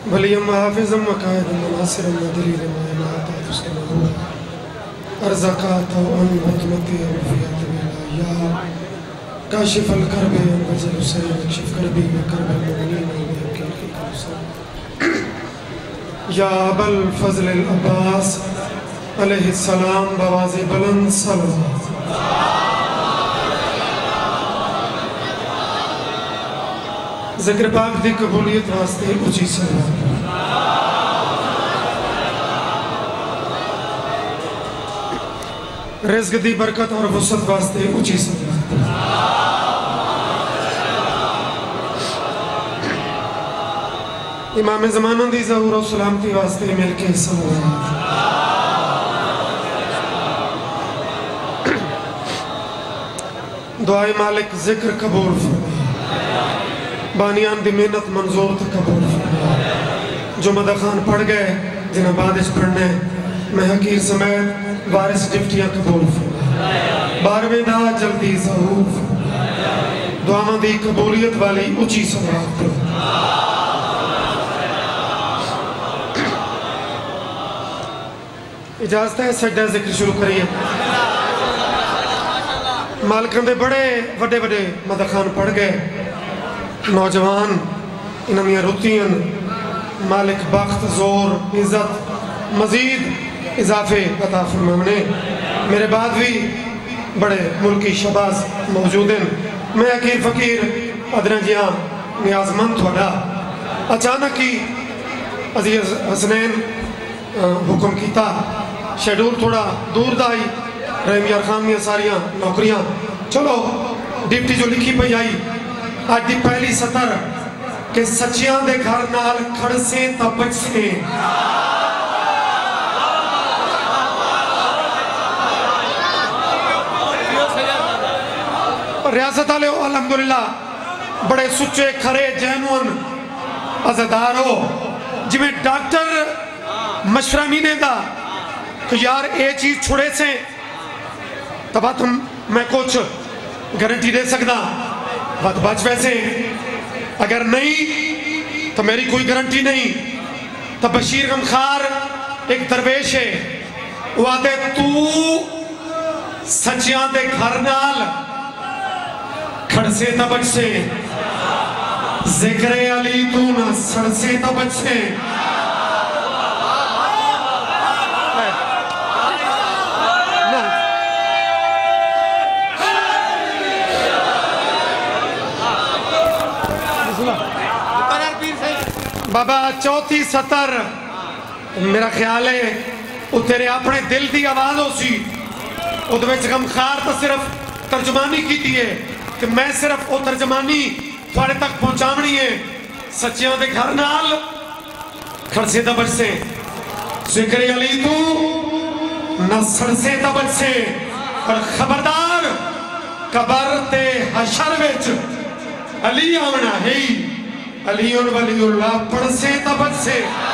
वलियम हाफिज़म वकायदम नासिरम दलील मायनात उसके नबूव अर्ज़क़ात अन हुकमती अरफ़ियत या काशिफ़ल करबे वजल हुसैन कशिफ़ करबी व करबल मुमिनीन व यकीन की कौसर या अबल फ़ज़ल अल अब्बास अलैहिस्सलाम बवाज़े बुलंद सलवात। ज़िक्र पाक दी कबूलियत वास्ते ऊंची सलवात। रिज़्क़ दी बरकत और वसअत वास्ते ऊंची सलवात। इमाम ज़माना दी ज़हूर और सलामती वास्ते मिलके सलवात। दुआए मालिक ज़िक्र कबूल फरमा, बानियान दी मेहनत मंजूर तो कबूल फरमा। जो मदखान पढ़ गए जिन्हें बादिश पढ़ने मैं हकीर समेत वारिस डिप्टियां कबूल फरमा। 12वें दा जल्दी ज़हूर दुआवां दी कबूलियत वाली ऊंची सलवात। इजाजत है सजदा जिक्र शुरू करिए। मालिकां दे बड़े वड्डे वड्डे मदखान पढ़ गए नौजवान इन्हां दियां रुतियां मालिक बख्त जोर इज्जत मजीद इजाफे अता फरमावने। मेरे बाद भी बड़े मुल्की शबाज मौजूद हैं। मैं अकीर फकीर अदना जिया नियाजमंद थोड़ा अचानक ही अजीज हसनैन हुक्म किया शेड्यूल थोड़ा दूर दा आई रहम यार खान दियां सारियां नौकरियां चलो डिप्टी जो लिखी पई आई आज की पहली सतर के सच्चियां दे घर नाल खड़से तां बचसे। रियासत वाले अल्हम्दुलिल्लाह बड़े सुच्चे खरे जैनुअन अज़ादार हो जिमें डॉक्टर मशवरा नहीं देता कि यार ये चीज छुड़े से तब तुम मैं कुछ गारंटी दे सकता बात बच वैसे अगर नहीं तो मेरी कोई गारंटी नहीं। तो बशीर गमखार एक दरवेश है वो आते तू सच्चियां दे घर नाल खड़से तबच से जिक्रे अली तू ना सड़से तबच से। बाबा चौथी सतर मेरा ख्याल है वो तेरे अपने दिल की आवाज हो सी गमखार तो सिर्फ तर्जमानी की है कि मैं सिर्फ वो तर्जमानी थोड़े तक पहुंचावनी है। सच्चियां दे घर नाल खड़से दबच से जिक्र अली तू न सड़से दबच से और खबरदार कबर ते हशर विच अली आवना है अलीउल वलीउल्लाह पढ़से तबच से।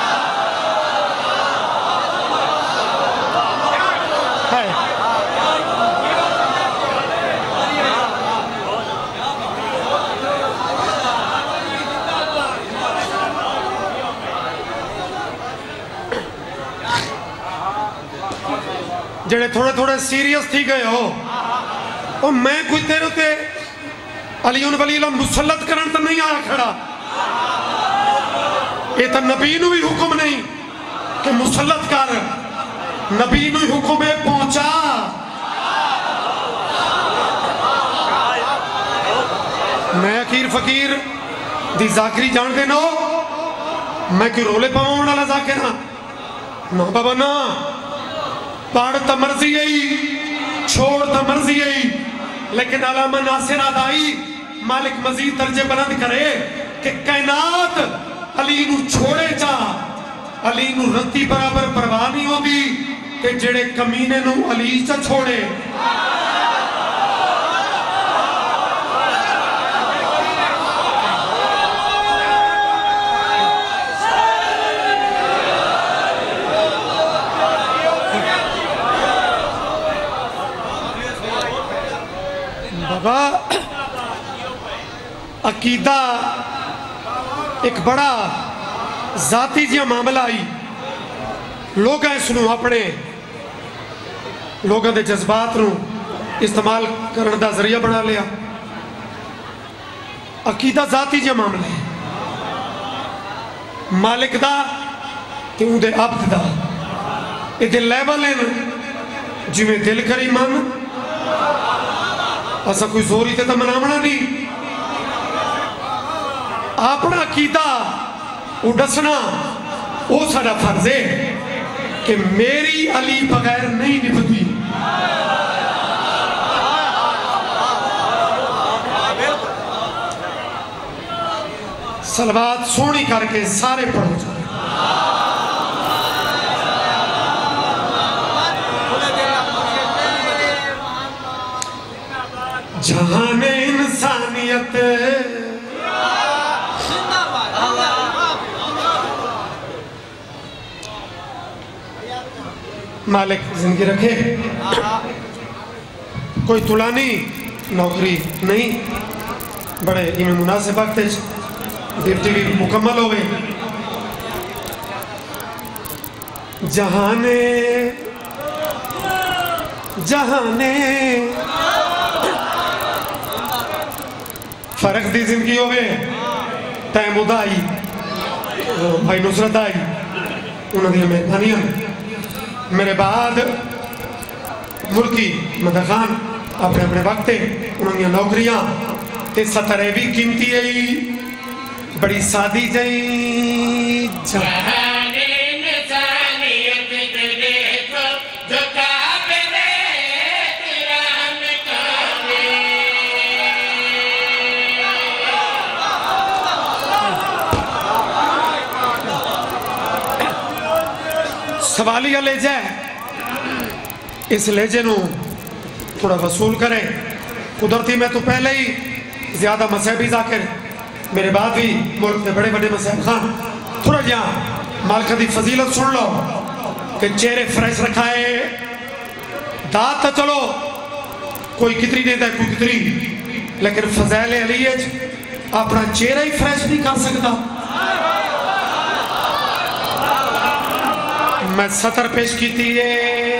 जेड़े थोड़े थोड़े सीरियस थी गए हो और मैं कोई तेरे ते अलीउल वलीउल्लाह मुसल्लत करन तो नहीं आया खड़ा। ये तो नबी नू भी हुक्म नहीं कि मुसल्लत कर नबी नू हुक्म है पहुंचा। मैं अकीर फकीर दी जाकरी जानते नो मैं कोई रोले पावन वाला जाकिर हाँ ना बाबा ना पढ़ तो मर्जी आई छोड़ तो मर्जी आई लेकिन अलामा नासिर अदाई मालिक मजीद दर्जे बुलंद करे कि कायनात अली नू छोड़े चा अली नू रत्ती बराबर परवाह नहीं होती ते जेड़े कमीने नू अली चा छोड़े। बाबा अकीदा एक बड़ा जाती जिहा मामला आई लोग इसनूं अपने लोगों के जज्बात नूं इस्तेमाल करने का जरिया बना लिया। अकीदा जाती जिहा मामला है मालिक दा ते उहदे अब्द दा इहदे लैवल हैं जिवें दिल करी मन असा कोई जोरी ते मनावना नहीं अपना अकीदा वो दसना वो साडा फर्ज है कि मेरी अली बगैर नहीं निभती। सलवात सोहनी करके सारे पढ़ो जहान इंसानियत मालिक जिंदगी रखे। कोई तुलानी नौकरी नहीं बड़े इमें मुनासिब वक्त ड्यूटी भी मुकम्मल हो गई। जहाने जहाने फर्क दी जिंदगी हो गए टाइम उदा आई भाई नुसरत आई उन्होंने मेहरबानियां मेरे बाद मुल्की मदद खान अपने अपने वक्त उन्होंने नौकरियां ते सतरे भी कीमती आई बड़ी सादी जई सवालिया लहजा है इस लहजे नू थोड़ा वसूल करें। कुदरती मैं तो पहले ही ज्यादा मसहबी जाकिर मेरे बाद भी मुल्क के बड़े बड़े मसहब खान थोड़ा जहा मालिक की फजीलत सुन लो कि चेहरे फ्रेश रखाए दात तो चलो कोई कितनी देता है कोई कितनी लेकिन फजैल अली अपना चेहरा ही फ्रेश नहीं कर सकता। मैं सतर पेश की थी ये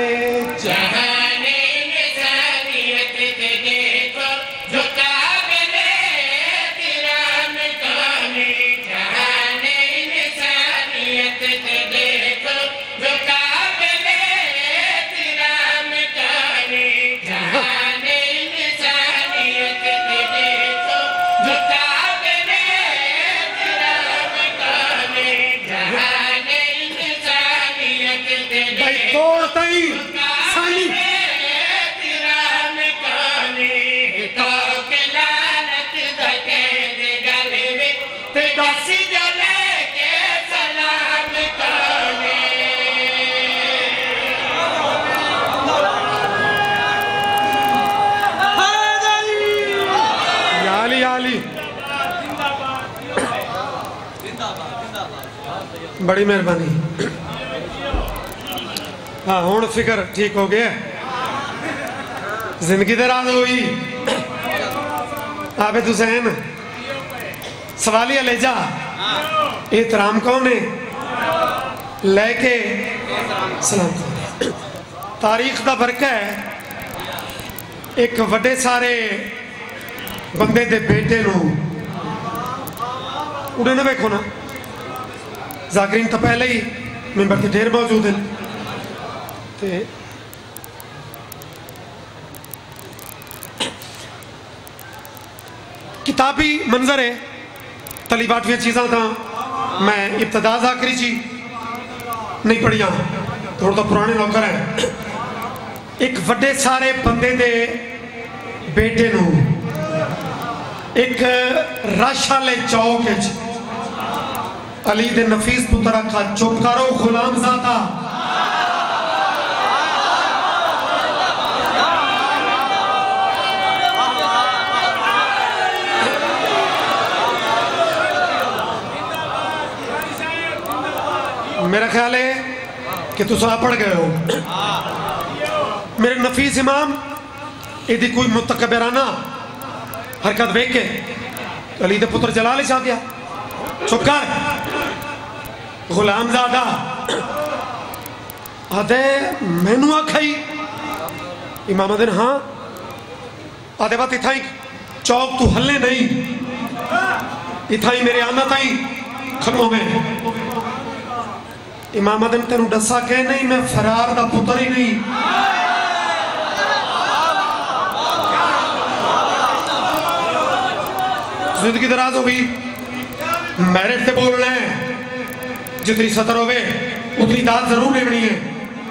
बड़ी मेहरबानी। हाँ हुण फिक्र ठीक हो गया जिंदगी दे राज हुई आबिद हुसैन सवालिया लहजा एहतराम कौन है लेके सलाम तारीख का फर्क है। एक वड्डे सारे बंदे दे बेटे नू उड़े ना वेखो ना जाकिरीन तो पहले ही मेंबर के ढेर मौजूद हैं ते किताबी मंजर है तलीबाटिया चीज़ा तो मैं इब्तदा जाकरी जी नहीं पढ़िया थोड़ा तो पुराने नौकर हैं। एक वड्डे सारे बंदे दे बेटे नू एक रश वाले चौक अली दे नफीस पुत्र का चुप करो गुलाम ज़ादा मेरा ख्याल है कि तुम पढ़ गए हो। मेरे नफीस इमाम यदि कोई मुतकबराना हरकत वेख के अली दे पुत्र जलाल आ गया चुप कर गुलामजादा आदे मैनू आखाई इमाम दिन हाँ आदे बात इथा ही चौक तू हल्ले नहीं इथा ही मेरे आना ताई खलो में इमाम दिन तेन दसा के नहीं मैं फरार दा पुत्र ही नहीं जिंदगी दराज हो गई मैरिट से बोलना है जितनी सतर होवे उतनी दाद जरूर लेनी है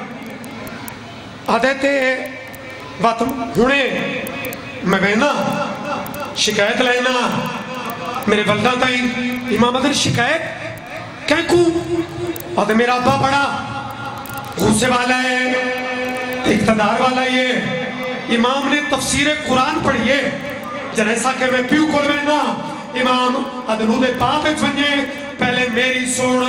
आदे ते बात हुणे मैं बहना शिकायत लेना मेरे बल्दा ताई इमाम दिन शिकायत कहकू आदे मेरा अब्बा बड़ा गुस्से वाला है इक़्तिदार वाला ये इमाम ने तफसीर कुरान पढ़ी है जैसा कि मैं प्यू को लेना इमाम अदनू दे पाप बने पहले मेरी सुन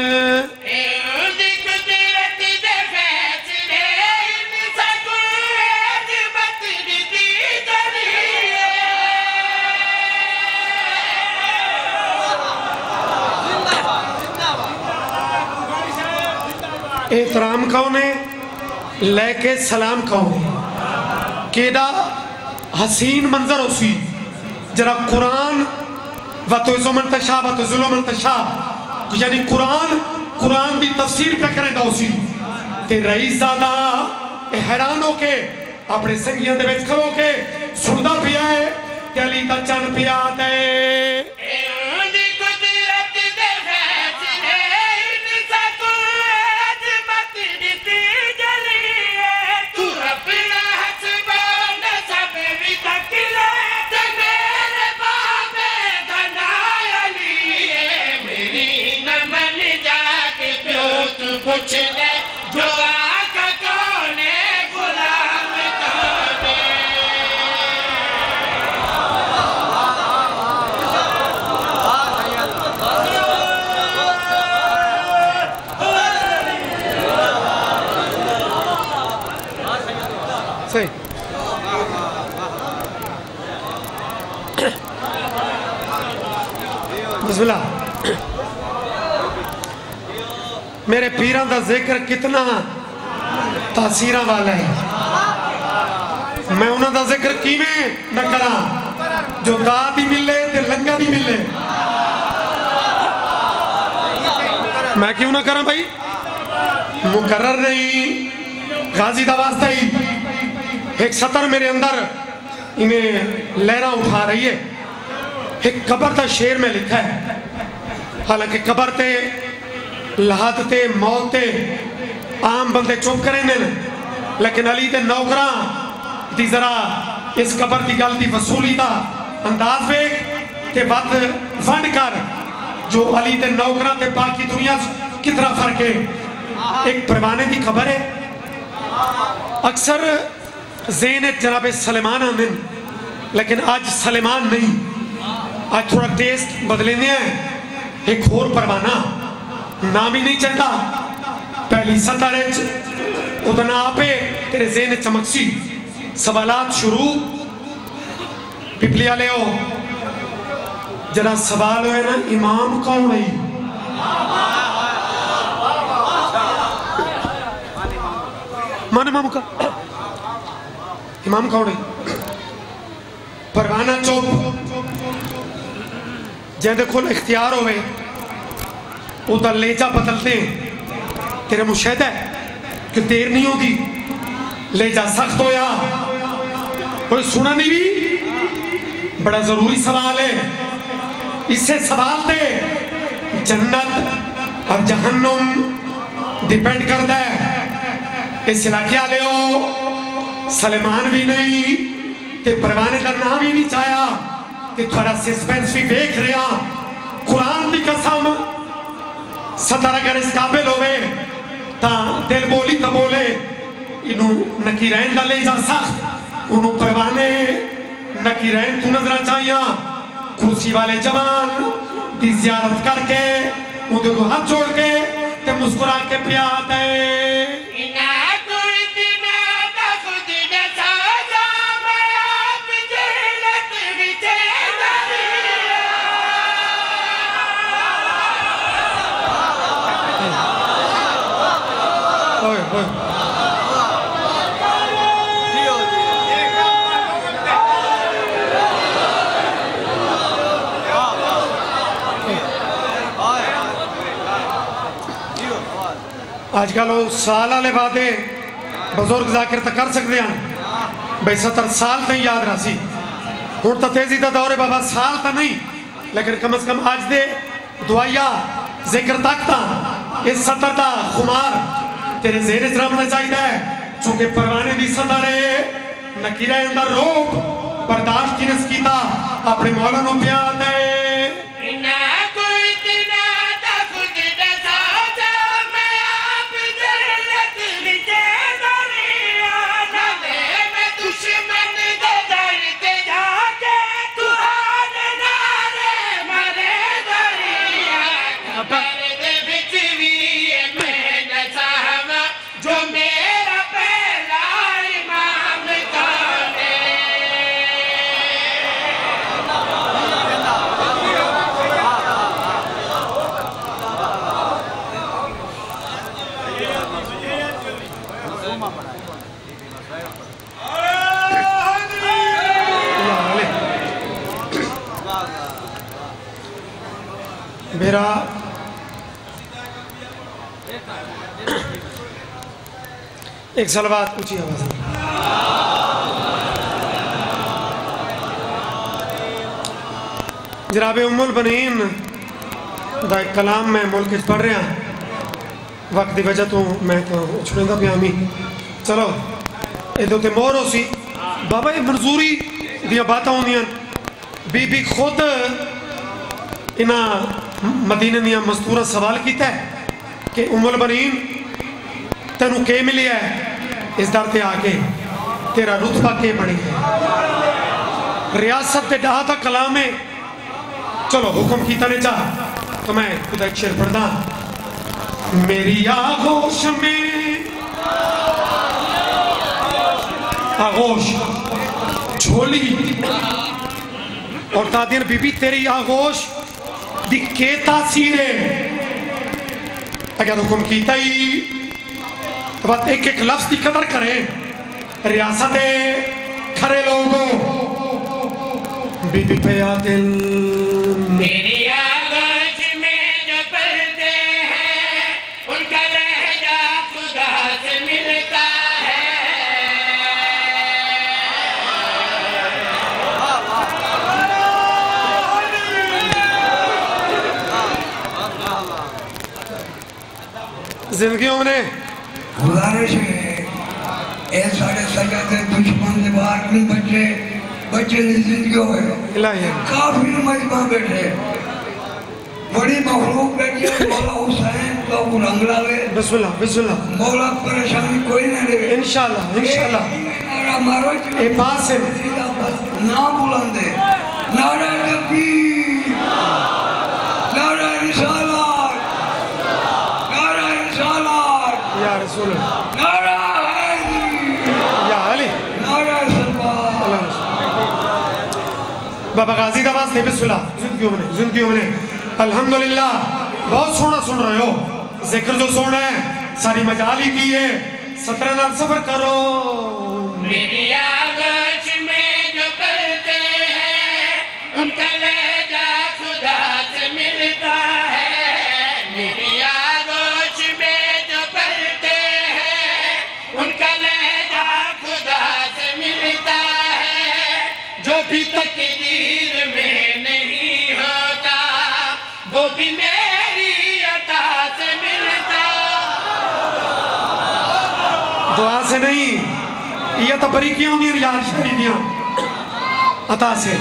एहतराम कौन है लेके सलाम कौन है केड़ा हसीन मंजर उसी जरा कुरान वतुज़ुमंतशा वतुज़ुलमंतशा यानी कुरान की तफसीर पे करें उसी ते रईस ज़ादा हैरान होके अपने संगियों दे विच खलो के सुनदा पिया है कि अली दा चन पिया ते बिस्मिल्लाह मेरे पीरां दा जिक्र कितना तासीरा वाला है मैं उन्हों दा जिक्र किवें न करा जो दात ही मिले ते लंगा भी मिले मैं क्यों ना करा भाई मुकर्रर नहीं गाजी दा वास्ता ही एक सतर मेरे अंदर इन्हें लहरा उठा रही है एक कबर का शेर में लिखा है हालांकि कबर ते लाहत ते मौत ते आम बंदे चुप करेंगे लेकिन अली दे नौकरा दी जरा इस कबर की गल की वसूली का अंदाज वेख ते वध वंड कर जो अली दे नौकरा ते बाकी दुनिया कितना फर्क है एक परवाने की खबर है अक्सर ज़हन जनाब सलेमान आंदे लेकिन आज सलेमान नहीं आज थोड़ा टेस्ट बदलेंगे हैं एक होर परवाना नाम ही नहीं चाहता पहली सतर उतना आपे तेरे ज़हन चमकसी सवालात शुरू पिपली वाले हो जरा सवाल है ना इमाम कौन है मान इमाम का इमाम कौन है परवाना चुप जिंदे कोल इख्तियार होवे उदा लेजा बदलते तेरे मुशाहिदा है कि देर नहीं होगी लेजा सख्त होया कोई सुना नहीं भी बड़ा जरूरी सवाल है इससे सवाल दे जन्नत और जहन्नुम डिपेंड करता है इस इलाके वाले हो सलेमान भी नहीं ते परवाने का नाम ही नहीं चाया कि थोड़ा सस्पेंस भी देख रहा कुरान की कसम सतर अगर इस काबिल होवे ता दिल बोली तो बोले इनू नकीरैन दा ले जा सख्त उन्हों परवाने नकीरैन तू नजर चाहिए कुर्सी वाले जवान की जियारत करके उनके को हाथ जोड़ के ते मुस्कुरा के पिया दे आजकल वो साल वाले वादे बुजुर्ग जाकिर तो कर सकते हैं भाई 70 साल तक याद रहा हूँ तो तेजी का दौर है बाबा साल तो नहीं लेकिन कम से कम अज दे दुआया जिक्र तक इस 70 का खुमार तेरे ज़हन च रखना चाहिए चूंकि परवाने की सतर है नकीरा अंदर रोक बर्दाश्त किनस कीता अपने मौला नूं प्यार दे मेरा एक सलवात ऊंची आवाज जनाब उम्मुल बनीन दा एक कलाम मैं मुल्क पढ़ रहा वक्त की वजह तो मैं तो छुड़ेंदा पिया मी चलो ये तो मोहर हो सी बाबा ये मंजूरी दियां बातां होंदियां बीबी खुद इन्हां मदीने दियां मस्तूरा सवाल किया है कि उम्मुल बनीन तेनू के मिले है इस दर ते आके तेरा रुतबा के बनी है रियासत के डाह का कलाम है चलो हुक्म किया ने चाह तो मैं खुद एक शेर पढ़दा मेरी आगोश में आगोश झोली और तादियन बीबी तेरी आगोश दी के तासीर है अगर हुक्म किया ही बात एक एक लफ्ज की कदर करें रियासत खरे लोगों बीबी पे दिल मेरी आगोश में जो पर्दे हैं उनका लहजा खुदा से मिलता है जिंदगियों में गुजारिश है साढ़े सरकार के दुश्मन से बाहर नहीं बचे बच्चे की जिंदगी है काफी मजबा बैठे बड़ी मखलूक बैठी है मौला हुसैन तो रंग लावे बिस्मिल्लाह बिस्मिल्लाह मौला परेशानी कोई ना दे इंशाल्लाह इंशाल्लाह नारा मारो ए पास से ना बुलंदे नारा तकबीर नारा रिसालत या रसूल नारा या अली नारा सल्लल्लाहु बाबा गाजी दवास ने बिस्मिल्लाह जिंदगियों में अल्हम्दुलिल्लाह बहुत सोना सुन रहे हो जिक्र जो सोना है सारी मजाली की है 17 नाल सफर करो मेरी आगोश में जो पर्दे हैं उनका लहजा खुदा से मिलता है मेरी आगोश में जो पर्दे हैं उनका लहजा खुदा से मिलता है जो भी तकदीर में नहीं होता वो भी मेरी अता से मिलता दुआ से नहीं ये तो बरीकियां होंगी यार शरीफियां अता से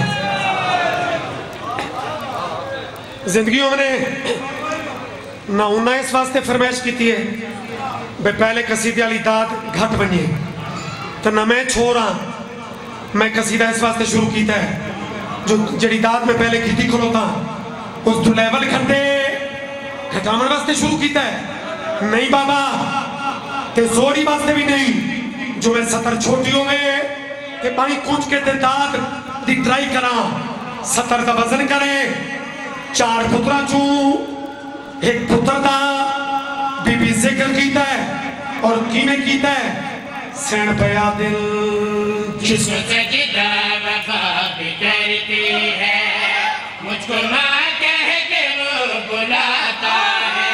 जिंदगियों में ना उन्हें इस वास्ते फरमाइश की है भाई पहले कसीदे वाली दाद घट बनी तो ना मैं छोड़ा मैं कसीदा इस वास्ते शुरू किया है जो जड़ी दाद में पहले की खलोता उस तो लेवल घटे घटावन वास्ते शुरू किया है नहीं बाबा ते जोरी वास्ते भी नहीं जो मैं 70 छोटी हो गए ते पानी कुछ के ते दाद दी ट्राई करा 70 का वजन करे 4 पुत्रा चू एक पुत्र दा बीबी जिक्र कीता है और किने कीता है सैन पया दिल जिसको सजदा वफा भी करती है मुझको माँ कह के वो बुलाता है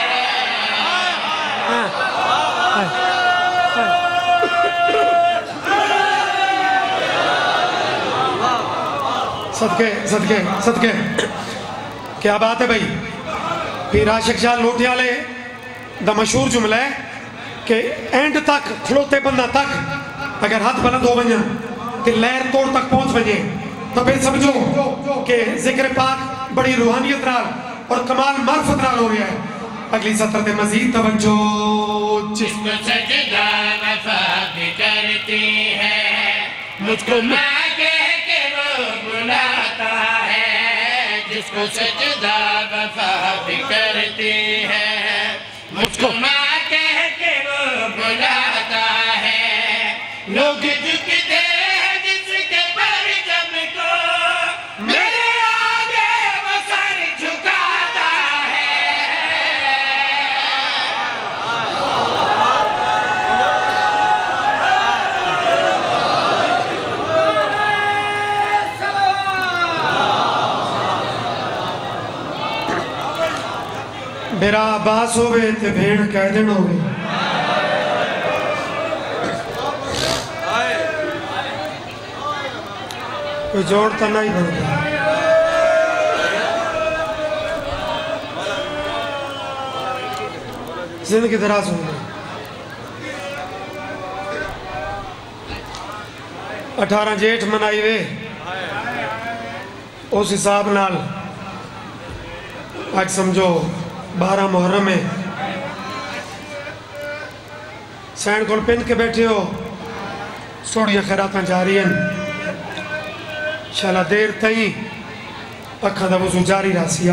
सदके सदके सदके क्या बात है भाई। फिर आशिक शाह लोटियाले दा मशहूर जुमला है कि एंड तक खलोते बंदा तक अगर हाथ बुलंद हो वने कि लहर तोड़ तक पहुंच वने तो फिर समझो कि जिक्र पाक बड़ी रूहानियत नाल और कमाल मार्फत नाल हो गया है। अगली सत्र ते मजीद तवज्जो। जिसको सजदा वफा भी करती है मुझको माँ कह के वो बुलाता है जिसको सजदा वफा भी करती है मुझको माँ कह के वो बुलाता है लोग झुकते हैं जिसके परचम को मेरे आगे वो सर झुकाता है। मेरा अब्बास होवे ते भेड़ कैदन होवे कोई जोड़ तो नहीं बनता। जिंदगी दराज हो गई 18 जेठ मनाई वे उस हिसाब नाल आज समझो 12 मुहर्रम में सैन को पिन के बैठे हो सोड़ियां खैरात जा रही हैं शाला देर तई अखा दा वज़ू जारी रासिया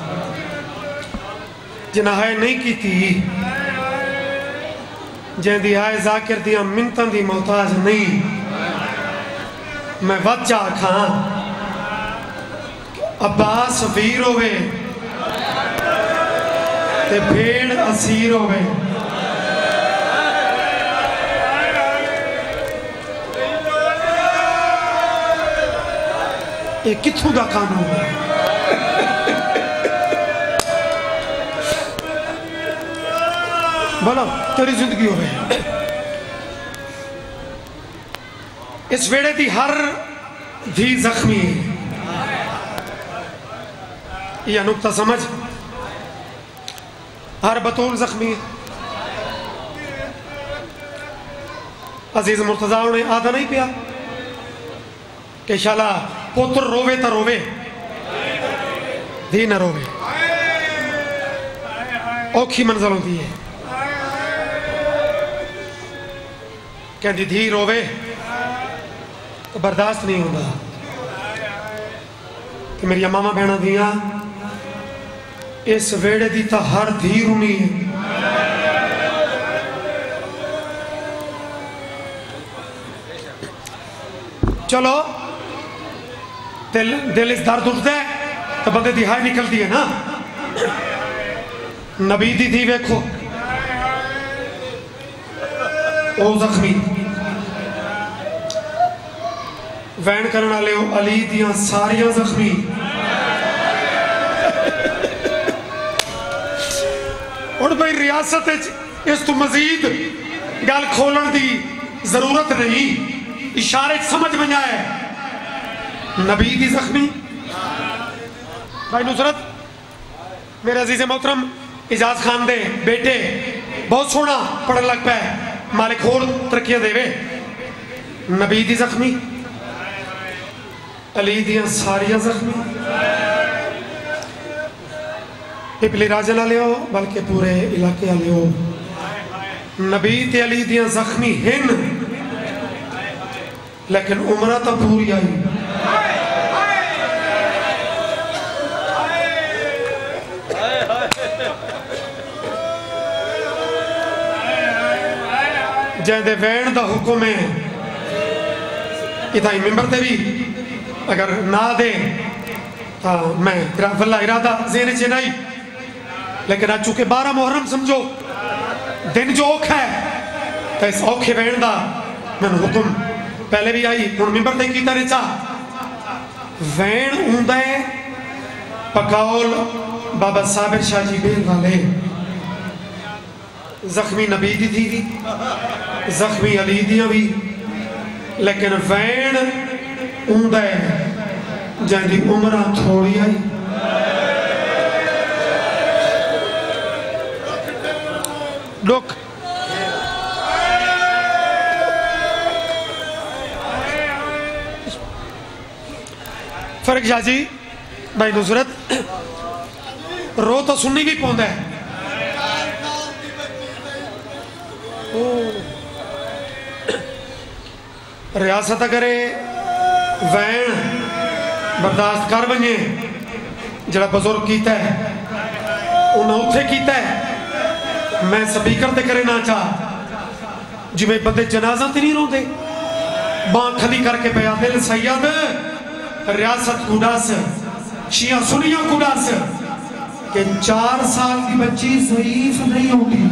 जिन्हें हाय नहीं की थी जैंदी हाय जाकिर दिया मिनतन दी मोहताज नहीं मैं वच्चा खां अब्बास वीर होवे ते भेड़ असीर होवे ये किथों दा कानून है। बोलो तेरी जिंदगी हो गई इस वेड़े दी हर धी जख्मी है यह नुक्ता समझ हर बतूल जख्मी है। अजीज मुर्तजा ने आधा नहीं पिया कि शाला पुत्र रोवे तो रोवे धी न रोवे औखी मंजिल होती है कहती धी रोवे तो बर्दाश्त नहीं होता कि मेरी मामा भैन दियां इस वेड़े दी तो हर धी रुनी है। चलो दिल इस दर्द उठता है तो बंदे दी हाय निकलती है ना। नबी दी थी वेखो ओ जख्मी वैन करने वाले अली दियां सारियां जख्मी और भाई रियासत इस तो मजीद गल खोलन की जरूरत नहीं इशारे समझ में आए। नबी दी जख्मी भाई नुसरत मेरे अजीज मोहतरम इजाज खान दे बेटे बहुत सोहना पढ़न लग पाए मालिक होर तरक्कियां देवे। नबी दी जख्मी अली दियां सारियां जख्मी पिपली राजा ना लियो बल्कि पूरे इलाके लियो नबी ते अली दियां जख्मी हिन लेकिन उम्र तो पूरी आई। जैदे वैन का हुक्म है इतना मिंबर से भी अगर ना दे तो मैं वल्ला इरादा जेने च नहीं लेकिन आज चूंकि 12 मुहर्रम समझो दिन जो औखा है तो इस औखे वहन का मैंने हुक्म पहले भी आई हूँ मिंबर ते कीता रिचा वहन आंदा है पकौल बाबा साबिर शाह जी बेल वाले जख्मी नबी दी थी भी जख्मी अली दियां भी लेकिन वहन आंदा है जिंदी उम्र थोड़ी आई लोग फर्क जाजी भाई नुसरत रो तो सुननी भी पौंदा है रियासत करे वैन बर्दाश्त कर बने जरा बुजुर्ग किया है उन्हें उत्थे किया है मैं स्पीकर ते करे ना चाह जिमें बंदे जनाजा ते नहीं रोंदे बांह खली करके पया दिल सैयद रियासत कुडास शिया सुनिया कुडास के 4 साल की बच्ची ज़ईफ नहीं होगी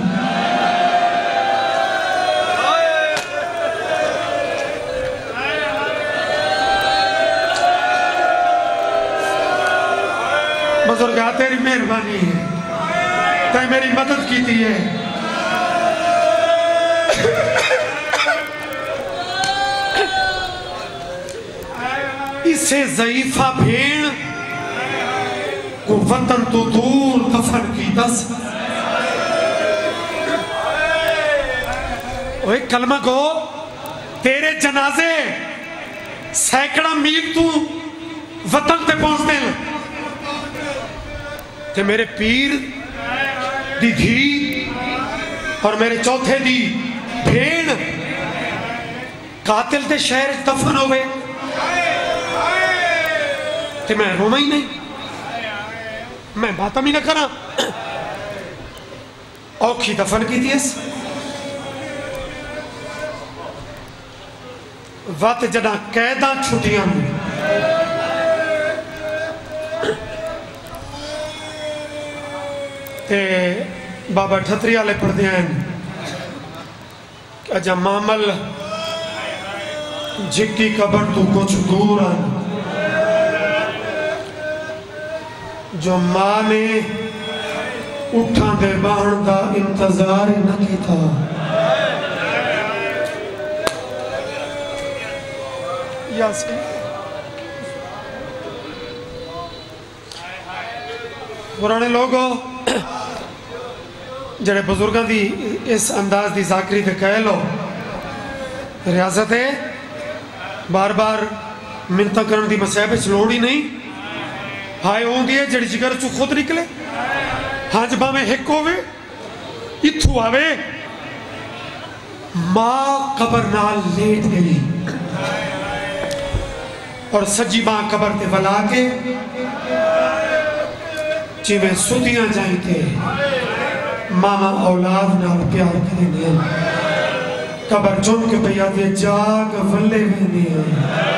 बुजुर्गा तेरी मेहरबानी है तै मेरी मदद की थी है इसे ज़ईफा भेड़ को वतन तो दूर दफन की दस ओए कलमा को तेरे जनाजे सैकड़ा मील तू वतन ते पहुंचते हैं ते मेरे पीर दी धी और मेरे चौथे दी भेड़ कातिल ते शहर दफन हो गए ते मैं रोना ही नहीं मैं बातम ही ना करा औखी दफन की थी वत जदा कैदा छुटियां ते बाबा ठतरी वाले पढ़ते हैं अजा मामल जिक्की कबर तू कुछ दूर आ जो मां ने उठा दे बहन का इंतजार न किया पुराने लोग जड़े बुजुर्गों की इस अंदाज की जाकरी ते कह लो रियासत है बार बार मिन्नत करने की मसैब लोड़ ही नहीं हाय आँदी है जड़ी जिगर चू खुद निकले हज भावे हिक होवे इथू आवे मां कबर नाल लेट गई और सज्जी मां कबर ते वला के जिवें सुतियां जाइते मामा औलाद नाल प्यार करेंगे कबर चुन के पया ते जाग वल्ले वेंदी है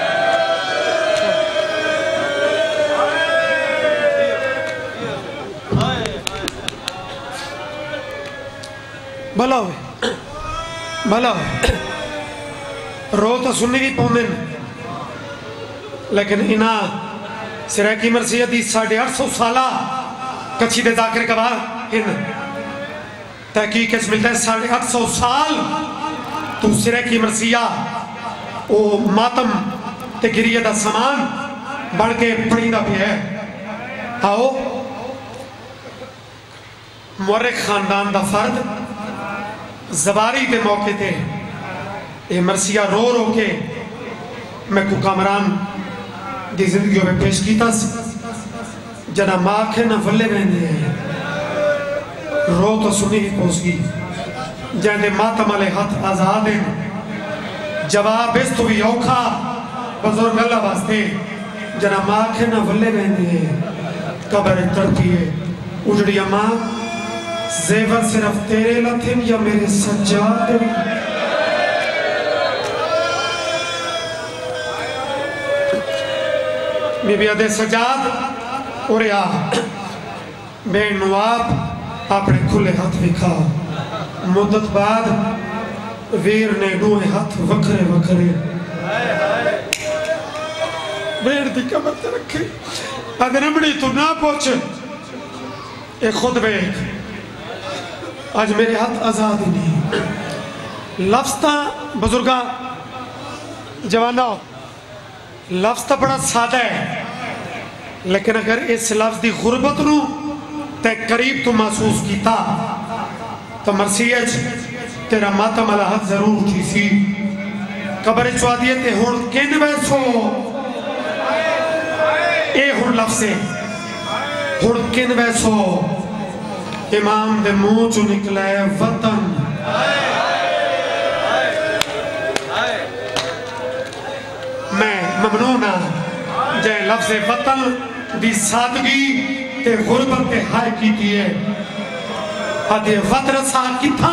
भला हो भला रो तो सुननी भी पौंदे लेकिन इना सिरैकी मरसिया दी 850 साला कच्छी दे जाकर कबा इन तहकीक मिलता है 850 साल तू सिरैकी मरसिया ओ मातम ते गिरिया दा समान बन के पढ़ीदा पे है आओ मुअर्रिख खानदान दा फर्द जबारी के मौके थे ये मरसिया रो रो के मैं को कामरान दी जिंदगी में पेश किया जना माँ के न वल्ले रहने रो तो सुनी ही पहुंच गई जैसे मातम वाले हाथ आजाद हैं जवाब इस तो भी औखा बुजुर्ग अल्लाह वास्ते जना माँ के न वल्ले रहने कबर तड़पी है उजड़ी माँ ज़ेवर सिर्फ तेरे लथिन या मेरे सज्जाद बीबी अदे सज्जाद और या बेन नवाब अपने खुले हाथ विखा मुद्दत बाद वीर ने डूए हाथ वखरे वखरे भेड़ की कमर से रखे। अगरमड़ी तू ना पूछ, ये खुद वेख आज मेरे हाथ आजाद ही नहीं। लफ्ज ता बुजुर्गा जवाना लफ्ज तो बड़ा सादा है, लेकिन अगर इस लफ्ज की गुरबत नू ते करीब तू महसूस किया तो मरसीज तेरा मातम अलहद जरूर थी सी। कबर चुआदिए ते हुण किन वैसो ए हुण लफ्ज हुण किन वैसो इमाम दे मुंह चो निकला है वतन। मैं ममनून हाँ जै लफ्ज वतन दी सादगी ते गुरबत ते हाय की है। आदे वतन सा किथा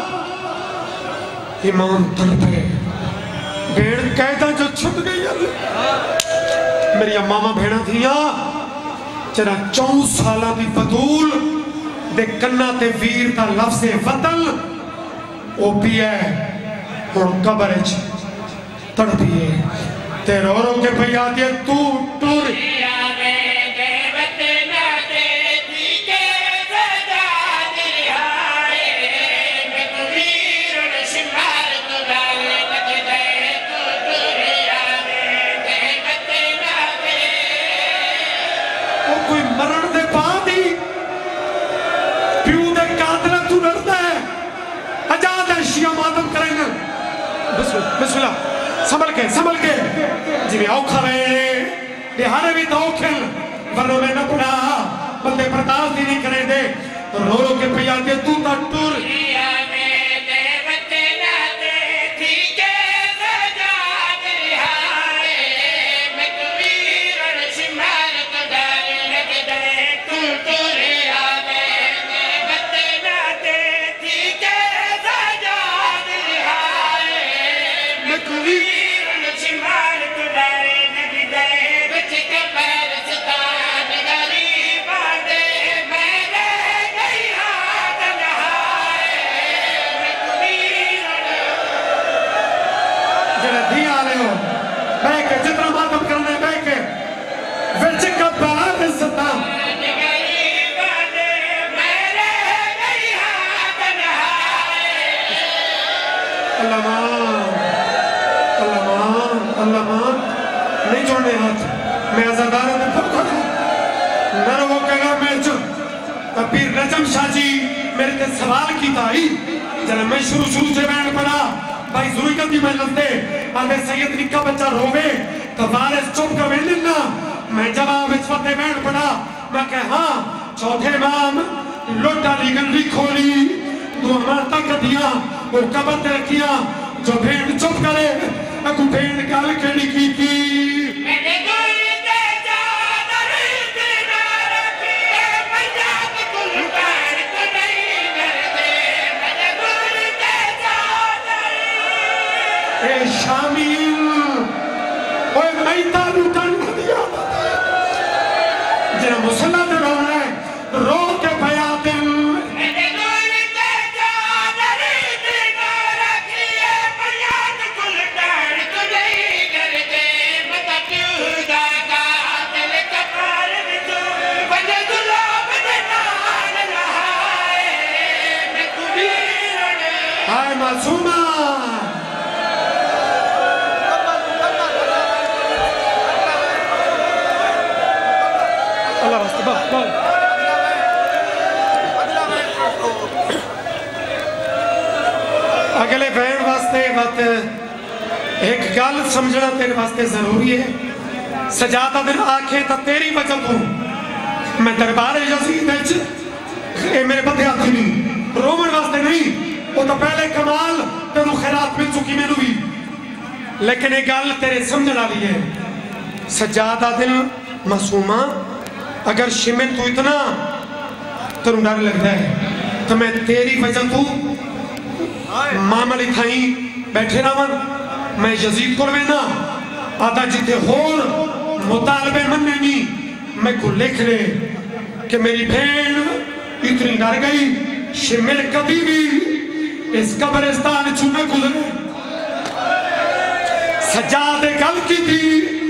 इमाम तड़पे भेड़ कैदा जो छुट गई। मेरी मामा भेड़ा थिया जरा 4 साल की बतूल दे कन्ना ते वीर दा लफ्ज वतन ओ भी है हुण कबर च तड़पी है ते रो रो के भई आदे तू टुर। संभल के जिन्हें औखा वे बिहार भी तो औखल वरना मैं न पड़ा बंदे बर्दाश्त ही नहीं करे दे तो रो रो के भैया के तू ता टूर। जितना मातम करने बह के विच कबार सता अल्लाह नहीं जोड़ने हाथ मैं आजादार न वो कहेगा मैं पीर रजम शाह जी मेरे ते सवाल की ताई जरा मैं शुरू से बैठ पड़ा भाई जुई का दी मेहनत दे अबे सैयद निक्का बच्चा रोवे तो वारिस चुप कर लेना। मैं जवाब इस वक्त बैठ पड़ा मैं कह हाँ चौथे इमाम लोटा ली गंदी खोली तू अमरता कदियां वो कबर ते रखिया जो भेड़ चुप करे अगू भेड़ गल केड़ी की शामिल ओए मैता लुटन दिया जरा मुसल्ला ते रोना है रो के भया दिल मेरे गुल ते जादर ते रखिए फरियाद कुल डाल तो नहीं करते मत क्यों दागा दिल कपार में जो बजे गुलाब दे नाल लहाए मैं कुबीर हाय मासूमा अगले बहन वास्ते बात एक गल समझना तेरे वास्ते जरूरी है। सजादा दिन आखे तो तेरी वजह तू मैं दरबार यजीद मेरे बंदे हाथी नहीं रोमन वास्ते नहीं वो तो पहले कमाल तेन खैरात मिल चुकी मैनू भी लेकिन एक गल तेरे समझने वाली है। सजादा दिन मासूमा अगर शिमिन तू इतना तेन डर लगता है तो मैं तेरी वजह तू मामली थाई बैठे रहा मैं यजीद को लेना आधा जिते होर मुतालबे मनने नहीं मैं को लिख ले कि मेरी बहन इतनी डर गई शिमिल कभी भी इस कब्रिस्तान चुमे गुजरे सज्जाद गल की थी